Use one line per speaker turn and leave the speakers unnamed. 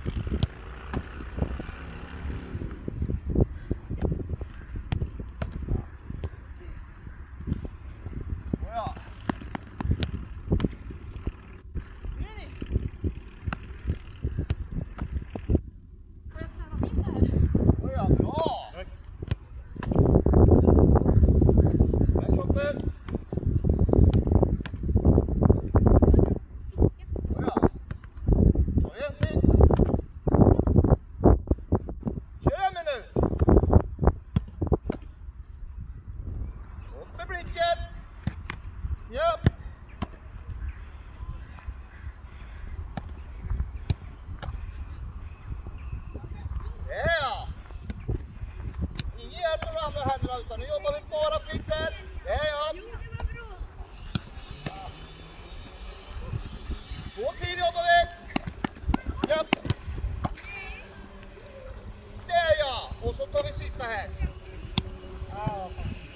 Utan nu jobbar vi bara fritt där. Ja. Två tid jobbar vi. Ja. Där ja. Och så tar vi sista här. Ja.